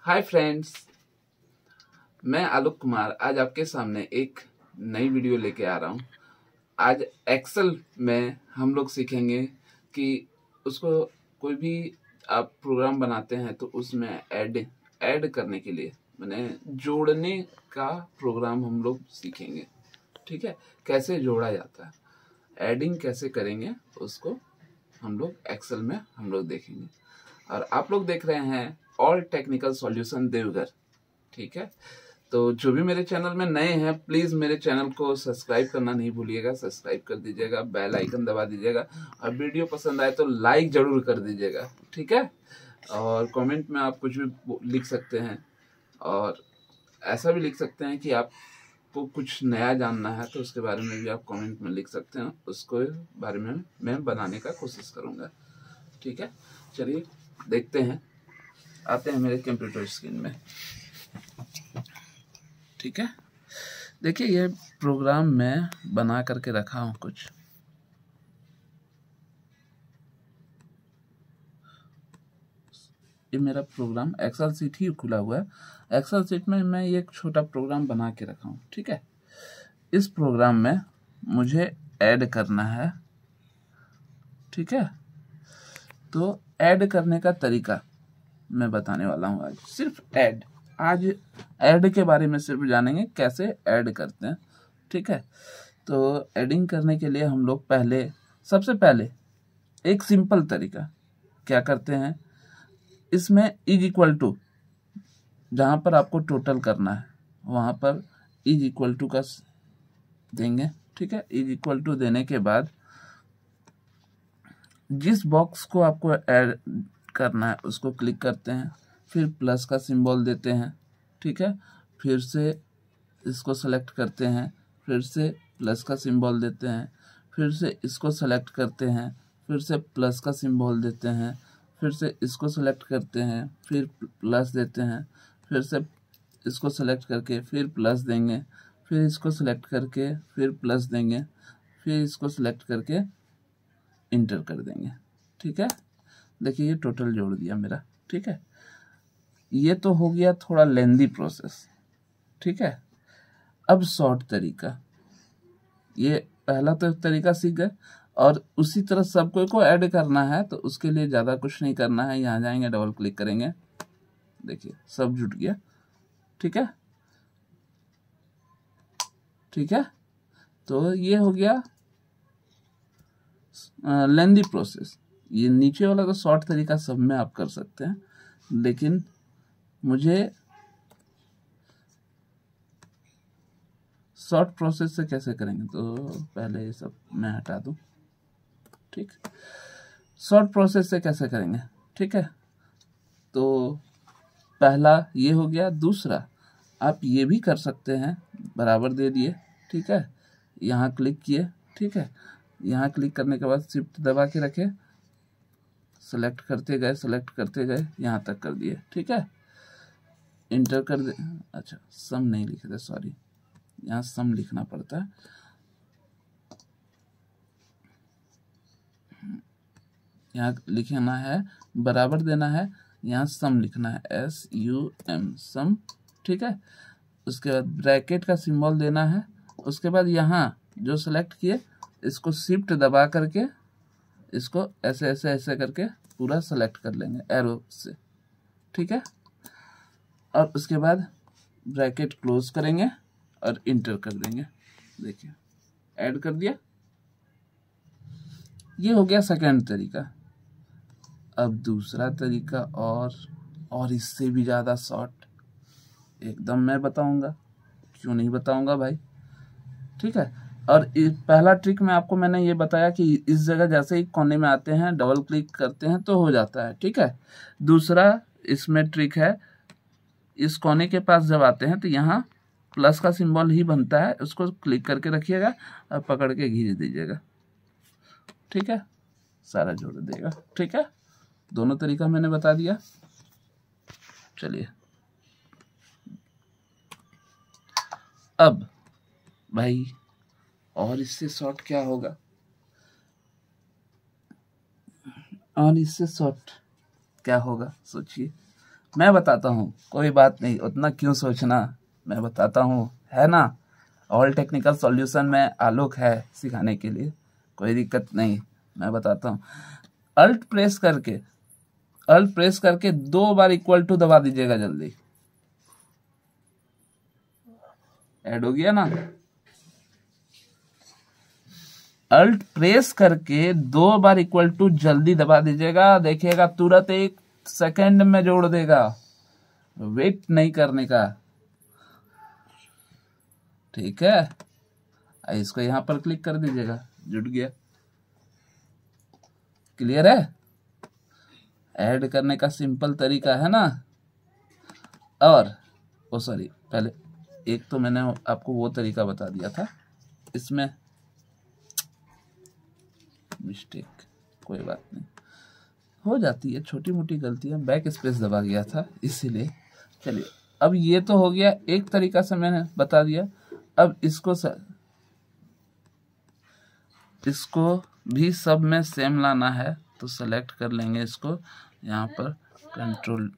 Hi friends, मैं आलोक कुमार आज आपके सामने एक नई वीडियो लेके आ रहा हूँ। आज एक्सेल में हम लोग सीखेंगे कि उसको कोई भी आप प्रोग्राम बनाते हैं तो उसमें ऐड करने के लिए माने जोड़ने का प्रोग्राम हम लोग सीखेंगे। ठीक है, कैसे जोड़ा जाता है, एडिंग कैसे करेंगे उसको हम लोग एक्सेल में हम लोग देखेंगे। और आप लोग देख रहे हैं ऑल टेक्निकल सॉल्यूशन देवघर। ठीक है, तो जो भी मेरे चैनल में नए हैं प्लीज मेरे चैनल को सब्सक्राइब करना नहीं भूलिएगा, सब्सक्राइब कर दीजिएगा, बेल आइकन दबा दीजिएगा और वीडियो पसंद आए तो लाइक जरूर कर दीजिएगा। ठीक है, और कमेंट में आप कुछ भी लिख सकते हैं और ऐसा भी लिख सकते हैं कि आपको कुछ नया जानना है तो उसके बारे में भी आप कमेंट में लिख सकते हैं, उसको बारे में मैं बनाने का कोशिश करूँगा। ठीक है, चलिए देखते हैं, आते हैं मेरे कंप्यूटर स्क्रीन में। ठीक है, देखिए ये प्रोग्राम मैं बना करके रखा हूं कुछ। ये मेरा प्रोग्राम एक्सेल शीट ही खुला हुआ है। एक्सेल शीट में मैं ये एक छोटा प्रोग्राम बना के रखा हूं। ठीक है, इस प्रोग्राम में मुझे ऐड करना है। ठीक है, तो ऐड करने का तरीका मैं बताने वाला हूं आज। सिर्फ आज ऐड के बारे में सिर्फ जानेंगे, कैसे ऐड करते हैं। ठीक है, तो ऐडिंग करने के लिए हम लोग सबसे पहले एक सिंपल तरीका क्या करते हैं, इसमें इज इक्वल टू, जहां पर आपको टोटल करना है वहां पर इज इक्वल टू का देंगे। ठीक है, इज इक्वल टू देने के बाद जिस बॉक्स को आपको ऐड करना है उसको क्लिक करते हैं, फिर प्लस का सिंबल देते हैं। ठीक है, फिर से इसको सेलेक्ट करते हैं, फिर से प्लस का सिंबल देते हैं, फिर से इसको सेलेक्ट करते हैं, फिर से प्लस का सिंबल देते हैं, फिर से इसको सेलेक्ट करते हैं, फिर प्लस देते हैं, फिर से इसको सेलेक्ट करके फिर प्लस देंगे, फिर इसको सेलेक्ट करके फिर प्लस देंगे, फिर इसको सेलेक्ट करके इंटर कर देंगे। ठीक है, देखिए ये टोटल जोड़ दिया मेरा। ठीक है, ये तो हो गया थोड़ा लेंदी प्रोसेस। ठीक है, अब शॉर्ट तरीका, ये पहला तो तरीका सीख गए और उसी तरह सबको को ऐड करना है तो उसके लिए ज़्यादा कुछ नहीं करना है। यहाँ जाएंगे, डबल क्लिक करेंगे, देखिए सब जुट गया। ठीक है, ठीक है, तो ये हो गया लेंदी प्रोसेस। ये नीचे वाला तो शॉर्ट तरीका सब में आप कर सकते हैं, लेकिन मुझे शॉर्ट प्रोसेस से कैसे करेंगे तो पहले ये सब मैं हटा दूं। ठीक, शॉर्ट प्रोसेस से कैसे करेंगे। ठीक है, तो पहला ये हो गया। दूसरा आप ये भी कर सकते हैं, बराबर दे दिए। ठीक है, यहाँ क्लिक किए। ठीक है, यहाँ क्लिक करने के बाद शिफ्ट दबा के रखे, सेलेक्ट करते गए यहाँ तक कर दिए। ठीक है, इंटर कर दे। अच्छा, सम नहीं लिखे थे, सॉरी, यहाँ सम लिखना पड़ता है। यहाँ लिखना है, बराबर देना है, यहाँ सम लिखना है, SUM सम। ठीक है, उसके बाद ब्रैकेट का सिंबल देना है। उसके बाद यहाँ जो सेलेक्ट किए इसको शिफ्ट दबा करके इसको ऐसे ऐसे ऐसे करके पूरा सेलेक्ट कर लेंगे एरो से। ठीक है, और उसके बाद ब्रैकेट क्लोज करेंगे और इंटर कर देंगे। देखिए ऐड कर दिया। ये हो गया सेकंड तरीका। अब दूसरा तरीका और इससे भी ज़्यादा शॉर्ट एकदम मैं बताऊंगा, क्यों नहीं बताऊंगा भाई। ठीक है, और पहला ट्रिक में आपको मैंने ये बताया कि इस जगह जैसे ही कोने में आते हैं डबल क्लिक करते हैं तो हो जाता है। ठीक है, दूसरा इसमें ट्रिक है, इस कोने के पास जब आते हैं तो यहाँ प्लस का सिंबल ही बनता है, उसको क्लिक करके रखिएगा और पकड़ के खींच दीजिएगा। ठीक है, सारा जोड़ देगा। ठीक है, दोनों तरीका मैंने बता दिया। चलिए अब भाई और इससे शॉर्ट क्या होगा, और इससे शॉर्ट क्या होगा सोचिए। मैं बताता हूँ, कोई बात नहीं, उतना क्यों सोचना, मैं बताता हूँ, है ना। ऑल टेक्निकल सॉल्यूशन में आलोक है सिखाने के लिए, कोई दिक्कत नहीं, मैं बताता हूँ। अल्ट प्रेस करके 2 बार इक्वल टू दबा दीजिएगा, जल्दी ऐड हो गया ना। अल्ट प्रेस करके 2 बार इक्वल टू जल्दी दबा दीजिएगा, देखिएगा तुरंत 1 सेकंड में जोड़ देगा, वेट नहीं करने का, ठीक है। इसको यहां पर क्लिक कर दीजिएगा, जुड़ गया, क्लियर है। ऐड करने का सिंपल तरीका है ना। और सॉरी, पहले एक तो मैंने आपको वो तरीका बता दिया था, इसमें मिस्टेक, कोई बात नहीं, हो जाती है छोटी मोटी गलतियां, बैक स्पेस दबा गया था इसीलिए। चलिए, अब ये तो हो गया, एक तरीका से मैंने बता दिया। अब इसको भी सब में सेम लाना है, तो सेलेक्ट कर लेंगे इसको यहाँ पर, कंट्रोल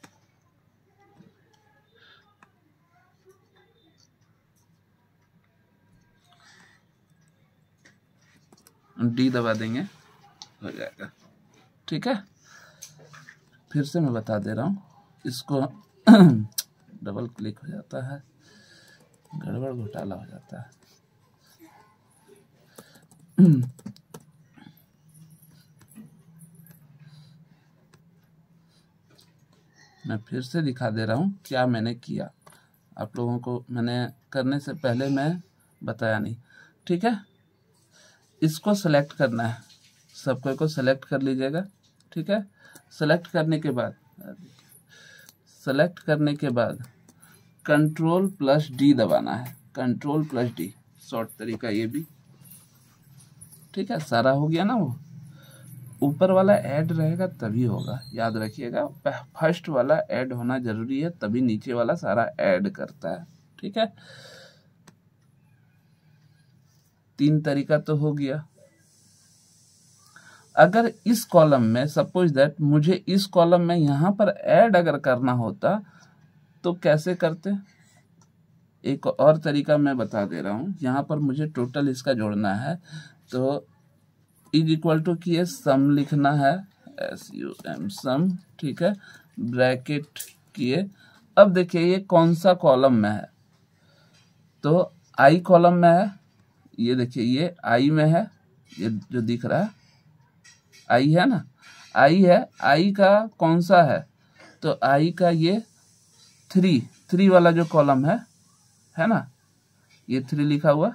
डी दबा देंगे, हो जाएगा, ठीक है। फिर से मैं बता दे रहा हूँ, इसको डबल क्लिक हो जाता है, गड़बड़ घोटाला हो जाता है। मैं फिर से दिखा दे रहा हूँ क्या मैंने किया, आप लोगों को मैंने करने से पहले मैं बताया नहीं, ठीक है। इसको सेलेक्ट करना है, सबको को सेलेक्ट कर लीजिएगा, ठीक है। सेलेक्ट करने के बाद Ctrl+D दबाना है, Ctrl+D, शॉर्ट तरीका ये भी, ठीक है। सारा हो गया ना, वो ऊपर वाला ऐड रहेगा तभी होगा, याद रखिएगा, फर्स्ट वाला ऐड होना जरूरी है, तभी नीचे वाला सारा ऐड करता है, ठीक है। 3 तरीका तो हो गया। अगर इस कॉलम में, सपोज दैट मुझे इस कॉलम में यहां पर ऐड अगर करना होता तो कैसे करते, एक और तरीका मैं बता दे रहा हूं। यहां पर मुझे टोटल इसका जोड़ना है, तो इज इक्वल टू किए सम लिखना है, SUM सम, ठीक है, ब्रैकेट किए। अब देखिए ये कौन सा कॉलम में है, तो आई कॉलम में है, ये देखिए ये आई में है, ये जो दिख रहा है आई है ना, आई है, आई का कौन सा है, तो आई का ये 3 वाला जो कॉलम है ना, ये 3 लिखा हुआ,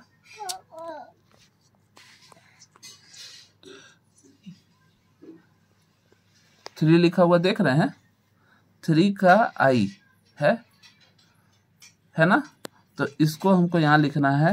देख रहे हैं, 3 का आई है ना, तो इसको हमको यहां लिखना है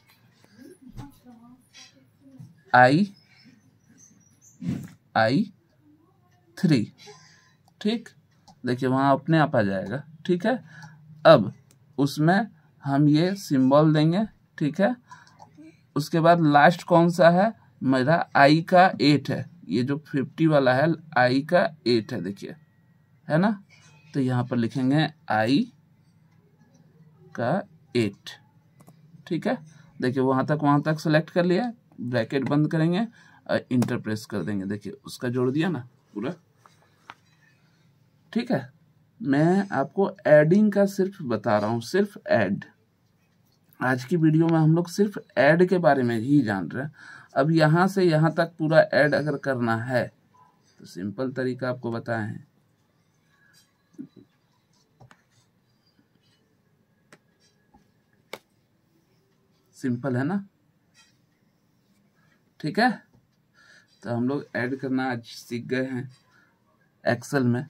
I3, ठीक, देखिए वहां अपने आप आ जाएगा, ठीक है। अब उसमें हम ये सिंबल देंगे, ठीक है। उसके बाद लास्ट कौन सा है मेरा, आई का 8 है, ये जो 50 वाला है आई का 8 है, देखिए, है ना, तो यहाँ पर लिखेंगे आई का 8, ठीक है। देखिए वहां तक सेलेक्ट कर लिया, ब्रैकेट बंद करेंगे और इंटर प्रेस कर देंगे, देखिए उसका जोड़ दिया ना पूरा, ठीक है। मैं आपको एडिंग का सिर्फ बता रहा हूं, सिर्फ ऐड, आज की वीडियो में हम लोग सिर्फ ऐड के बारे में ही जान रहे हैं। अब यहां से यहां तक पूरा ऐड अगर करना है तो सिंपल तरीका आपको बताए हैं, सिंपल है ना, ठीक है। तो हम लोग ऐड करना आज सीख गए हैं एक्सेल में।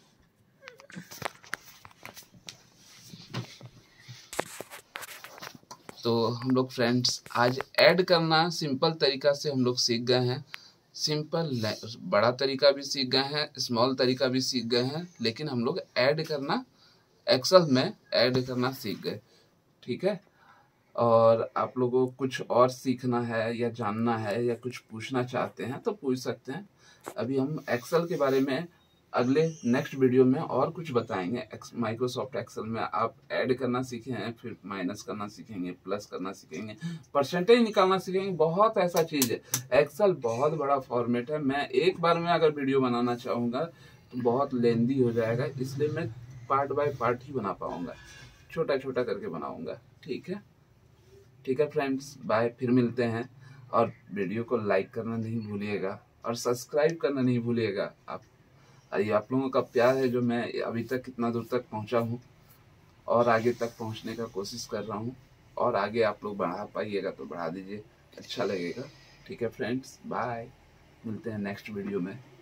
तो हम लोग फ्रेंड्स आज ऐड करना सिंपल तरीका से हम लोग सीख गए हैं, सिंपल बड़ा तरीका भी सीख गए हैं, स्मॉल तरीका भी सीख गए हैं, लेकिन हम लोग ऐड करना एक्सेल में ऐड करना सीख गए, ठीक है। और आप लोगों को कुछ और सीखना है या जानना है या कुछ पूछना चाहते हैं तो पूछ सकते हैं। अभी हम एक्सेल के बारे में अगले नेक्स्ट वीडियो में और कुछ बताएंगे। माइक्रोसॉफ्ट एक्सेल में आप ऐड करना सीखे हैं, फिर माइनस करना सीखेंगे, प्लस करना सीखेंगे, परसेंटेज निकालना सीखेंगे। बहुत ऐसा चीज है, एक्सेल बहुत बड़ा फॉर्मेट है। मैं एक बार में अगर वीडियो बनाना चाहूंगा तो बहुत लेंदी हो जाएगा, इसलिए मैं पार्ट बाय पार्ट ही बना पाऊंगा, छोटा छोटा करके बनाऊंगा। ठीक है, ठीक है फ्रेंड्स, बाय, फिर मिलते हैं। और वीडियो को लाइक करना नहीं भूलिएगा और सब्सक्राइब करना नहीं भूलिएगा। ये आप लोगों का प्यार है जो मैं अभी तक कितना दूर तक पहुंचा हूं और आगे तक पहुंचने का कोशिश कर रहा हूं, और आगे आप लोग बढ़ा पाइएगा तो बढ़ा दीजिए, अच्छा लगेगा। ठीक है फ्रेंड्स, बाय, मिलते हैं नेक्स्ट वीडियो में।